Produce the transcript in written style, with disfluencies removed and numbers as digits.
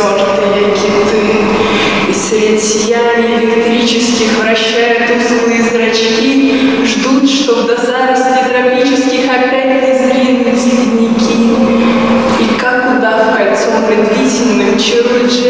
тертые киты, и средь сияния электрических вращая тусклые зрачки, ждут, чтоб до зарослей тропических опять не зринулись ледники. И как удав кольцом предвиденным чарует